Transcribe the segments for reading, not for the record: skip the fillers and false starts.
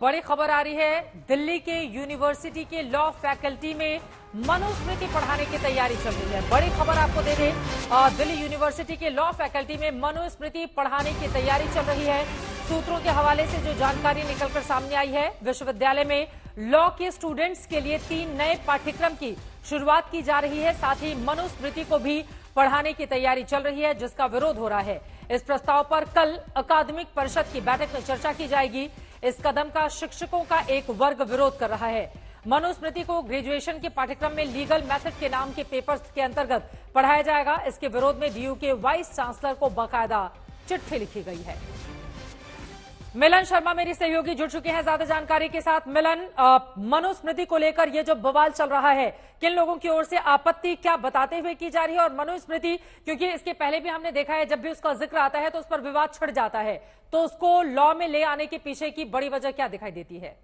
बड़ी खबर आ रही है। दिल्ली के यूनिवर्सिटी के लॉ फैकल्टी में मनुस्मृति पढ़ाने की तैयारी चल रही है। बड़ी खबर आपको दे दें, दिल्ली यूनिवर्सिटी के लॉ फैकल्टी में मनुस्मृति पढ़ाने की तैयारी चल रही है। सूत्रों के हवाले से जो जानकारी निकलकर सामने आई है, विश्वविद्यालय में लॉ के स्टूडेंट्स के लिए 3 नए पाठ्यक्रम की शुरुआत की जा रही है। साथ ही मनुस्मृति को भी पढ़ाने की तैयारी चल रही है, जिसका विरोध हो रहा है। इस प्रस्ताव पर कल अकादमिक परिषद की बैठक में चर्चा की जाएगी। इस कदम का शिक्षकों का एक वर्ग विरोध कर रहा है। मनुस्मृति को ग्रेजुएशन के पाठ्यक्रम में लीगल मेथड के नाम के पेपर्स के अंतर्गत पढ़ाया जाएगा। इसके विरोध में डीयू के वाइस चांसलर को बाकायदा चिट्ठी लिखी गई है। मिलन शर्मा मेरी सहयोगी जुड़ चुके हैं ज्यादा जानकारी के साथ। मिलन, मनुस्मृति को लेकर ये जो बवाल चल रहा है, किन लोगों की ओर से आपत्ति क्या बताते हुए की जा रही है? और मनुस्मृति, क्योंकि इसके पहले भी हमने देखा है, जब भी उसका जिक्र आता है तो उस पर विवाद छिड़ जाता है, तो उसको लॉ में ले आने के पीछे की बड़ी वजह क्या दिखाई देती है?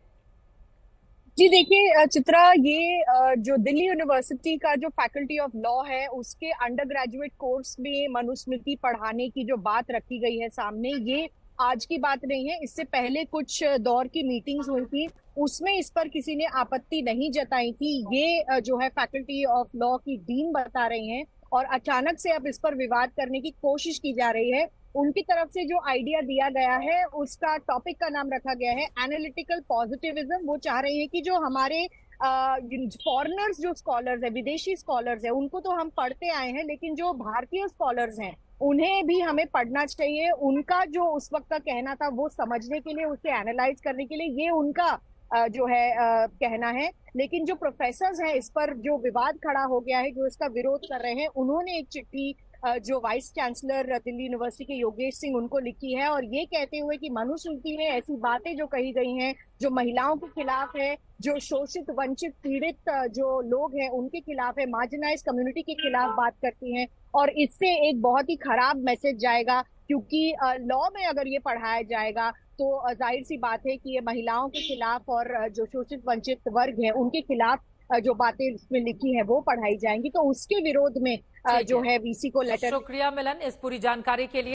जी देखिए चित्रा, ये जो दिल्ली यूनिवर्सिटी का जो फैकल्टी ऑफ लॉ है, उसके अंडर ग्रेजुएट कोर्स में मनुस्मृति पढ़ाने की जो बात रखी गई है सामने, ये आज की बात नहीं है। इससे पहले कुछ दौर की मीटिंग्स हुई थी, उसमें इस पर किसी ने आपत्ति नहीं जताई थी। ये जो है फैकल्टी ऑफ लॉ की डीन बता रही हैं, और अचानक से अब इस पर विवाद करने की कोशिश की जा रही है। उनकी तरफ से जो आइडिया दिया गया है, उसका टॉपिक का नाम रखा गया है एनालिटिकल पॉजिटिविज्म। वो चाह रहे हैं कि जो हमारे फॉरेनर्स जो स्कॉलर्स है, विदेशी स्कॉलर्स है, उनको तो हम पढ़ते आए हैं, लेकिन जो भारतीय स्कॉलर्स हैं उन्हें भी हमें पढ़ना चाहिए। उनका जो उस वक्त का कहना था, वो समझने के लिए, उसे एनालाइज करने के लिए, ये उनका जो है कहना है। लेकिन जो प्रोफेसर्स हैं, इस पर जो विवाद खड़ा हो गया है, जो इसका विरोध कर रहे हैं, उन्होंने एक चिट्ठी जो वाइस चांसलर दिल्ली यूनिवर्सिटी के योगेश सिंह, उनको लिखी है, और ये कहते हुए कि मनुस्मृति में ऐसी बातें जो कही गई हैं, जो महिलाओं के खिलाफ है, जो शोषित वंचित पीड़ित जो लोग हैं उनके खिलाफ है, मार्जिनाइज कम्युनिटी के खिलाफ बात करती हैं, और इससे एक बहुत ही खराब मैसेज जाएगा। क्योंकि लॉ में अगर ये पढ़ाया जाएगा तो जाहिर सी बात है कि ये महिलाओं के खिलाफ और जो शोषित वंचित वर्ग है उनके खिलाफ जो बातें इसमें लिखी है वो पढ़ाई जाएंगी। तो उसके विरोध में ठीक जो है, है वीसी को लेटर। शुक्रिया मिलन इस पूरी जानकारी के लिए।